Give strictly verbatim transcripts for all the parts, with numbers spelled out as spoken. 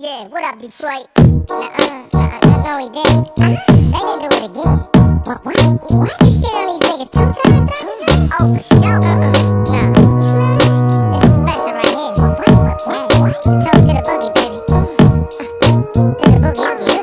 Yeah, what up, Detroit? Nuh-uh, uh-uh, no, he didn't. Uh, they didn't do it again. What? What? What? You shit on these niggas two times, huh? Oh, for sure. Uh-uh. Nah, you smell that? This is special right here. What? What? What? What? Toast to the boogie, baby. Uh, to the boogie, oogie,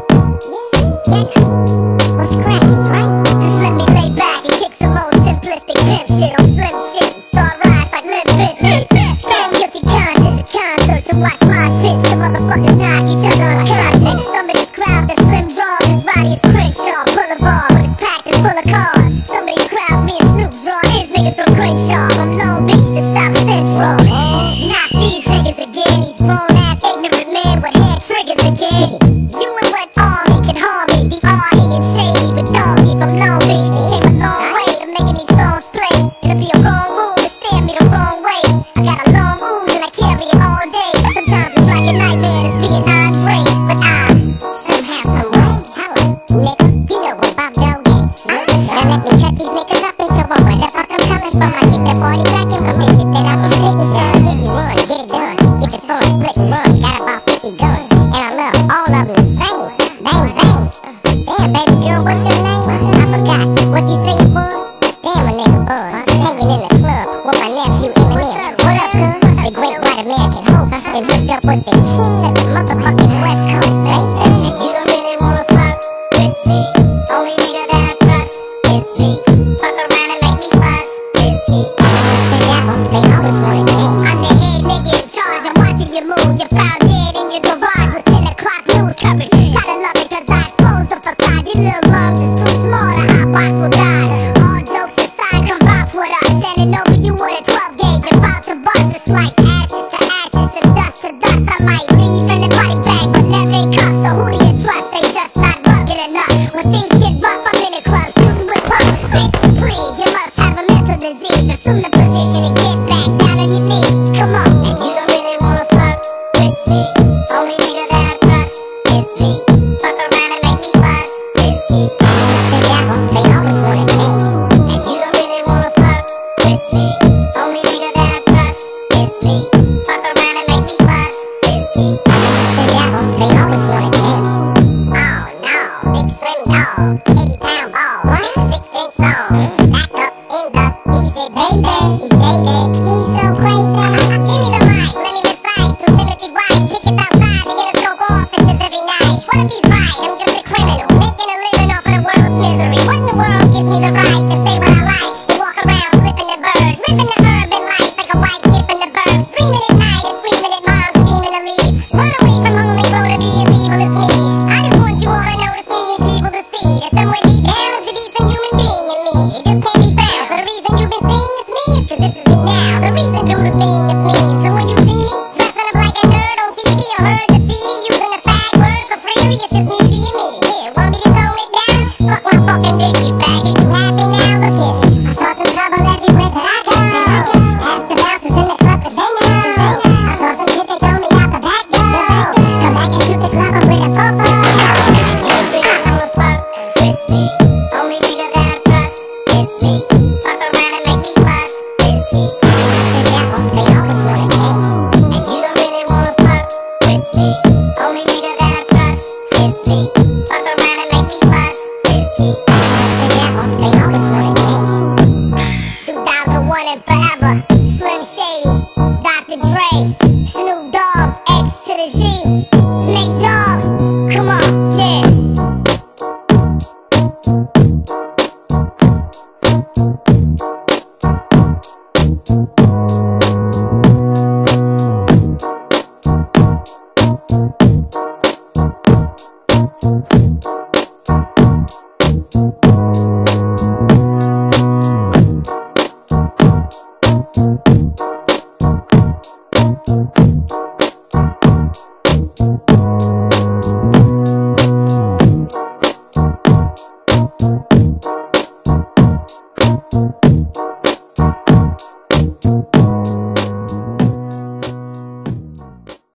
oogie. Yeah, yeah. What's cracking, right? Just let me lay back and kick some old simplistic pimp shit on slim shit and start rise like Limp Bizkit. Stand guilty conscience, concerts and watch mosh pits. The motherfuckers knock each other unconscious. Some of these crowds that slim draws, his body is Crenshaw Boulevard, but it's packed and full of cars. Some of these crowds me and Snoop draw, his niggas from Crenshaw, from Long Beach to South Central. Not these niggas again, these grown ass ignorant men with hair triggers again. You and what army can harm me? The R-E and Shady with Doggy from Long Beach. He came a long way to making these songs play. It'll be a wrong move to stand me the wrong way. I got a long ooze and I carry it all day. Sometimes it's like a nightmare just being Andre, but I somehow, some way, holla, nigga, you know what I'm doing. Now let me cut these niggas up and show them where the fuck I'm coming from. I get the party cracking from this shit that I was spitting, son. Hit and run, get it done, get the phone split and run. Got about fifty guns, and I love all of them the same. Bang, bang. Damn, baby girl, what's your name? I forgot what you say it was. Damn, a nigga buzz, hanging in the club with my nephew Eminem. What up, cuz? The great white American hope, and hooked up with the king of the motherfucking West Coast, baby. And you don't really wanna fuck with me. Only nigga that I trust is me. Fuck around and make me bust is he. The devil, they always wanna change. I'm the head nigga in charge, I'm watching you move. You found dead in your garage with ten o'clock news coverage. Gotta love it cause I expose the facade. Your little lungs is too small to hot box with God. All jokes aside, come bounce with us. Standing over you with a twelve gauge, about to bust. It's like ashes to ashes and dust to dust. I might leave in the body bag, but never in cuffs. So who do you trust? They just not rugged enough. When things get rough, I'm in the club shooting with pups. Bitch, please, you must have a mental disease. Assume the position and get back down on your knees. Come on, and you don't really wanna fuck with me. Only nigga that I trust is me. Fuck around and make me bust is he. The devil, they always wanna change. And you don't really wanna fuck with me. Only nigga that I trust is me. Fuck around and make me bust is he. The devil, they always wanna change. Oh no, big slim dog, eighty pound ball, six inch long. Back up in the easy baby, he's shaded, he's so crazy. Give me the mic, let me recite to Timothy White. Pick it outside to get us go offices every night. What if he's right? I'm just a criminal, making a living off of the world's misery. What in the world gives me the right to say what I like and walk around flipping the bird, living the urban life like a white kid in the burbs, screaming at night and screaming at mom, scheming to leave. Run away from home and grow to be as evil as me. I just want you all to notice me and people to see that somewhere deep down is a decent human being in me. It just can't be found. So the reason you've been seeing is me is cause this is me now. The reason dude is being is me. So when you see me dressing up like a nerd on T V or heard the C D using the fag word so freely, it's just me being me. Here, want me to tone it down? Fuck my fucking dick, you faggot. You happy now? Look here, I saw some trouble everywhere that I go. Ask the bouncers in the club cause they know. I saw some shit that told me out the back door. Come back and shoot the club up with a fofo. You really wanna fuck with me. Only nigga that I trust is me. Fuck around and make me bust is he. The devil, they always wanna change. And you don't really wanna fuck with me. Only nigga that I trust is me. Fuck around and make me bust is he. The devil, they always wanna change. two thousand one and forever. Slim Shady, Doctor Dre, Snoop Dogg, X to the Z, Nate Dogg. Come on, yeah. Thank you.